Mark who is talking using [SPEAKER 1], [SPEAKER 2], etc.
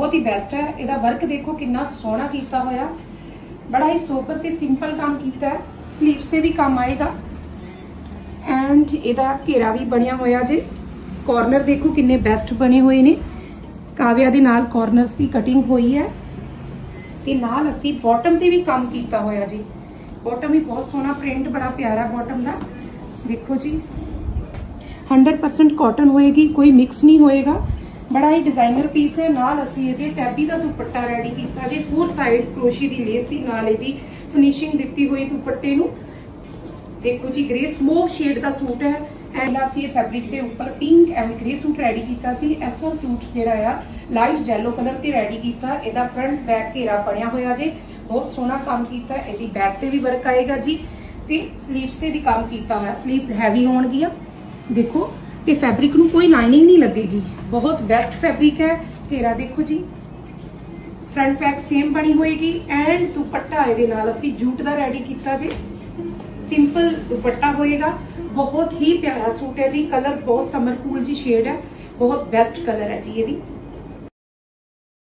[SPEAKER 1] बहुत ही बेस्ट है। ਇਹਦਾ वर्क देखो कितना सोहना कीता होया, बड़ा ही सोबर ते सिंपल काम कीता है। स्लीव्स ते भी काम आएगा एंड ਇਹਦਾ घेरा भी बनया होया जे। कॉर्नर देखो किन्ने बेस्ट बने हुए ने, काव्या दे नाल कॉर्नर्स की कटिंग हुई है ते नाल असी बॉटम ते भी काम कीता होया जी। बॉटम भी बहुत सोहना प्रिंट, बड़ा प्यारा बॉटम दा देखो जी। 100% कॉटन होएगी, कोई मिक्स नहीं होएगा, बड़ा ही डिजाइनर पीस है। नाल असी इहदे टैबी दा दुपट्टा रेडी कीता जी, 4 साइड क्रोशी दी लेस दी नाल इहदी फिनिशिंग दित्ती हुई दुपट्टे नू। देखो जी ग्रे स्मोक शेड दा सूट है एंड असी फैब्रिक के ऊपर pink and grey suit ready कीता सी। इस वाला सूट जिहड़ा आ लाइट येलो कलर ते रेडी कीता। इहदा फ्रंट बैक घेरा बनया होया जी, बहुत सोहना काम कीता। इहदी बैक ते भी वर्क आएगा जी ते स्लीव्स ते भी काम कीता होया। स्लीव्स हैवी होणगियां देखो, ते फैब्रिक नू कोई लाइनिंग नहीं लगेगी, बहुत बेस्ट फैब्रिक है। घेरा देखो जी, फ्रंट बैक सेम बनी होएगी एंड दुपट्टा इहदे नाल असी जूट दा रेडी कीता जी। सिंपल दुपट्टा होएगा, बहुत ही प्यारा सूट है जी। कलर बहुत समर कूल जी शेड है, बहुत बेस्ट कलर है जी ये भी।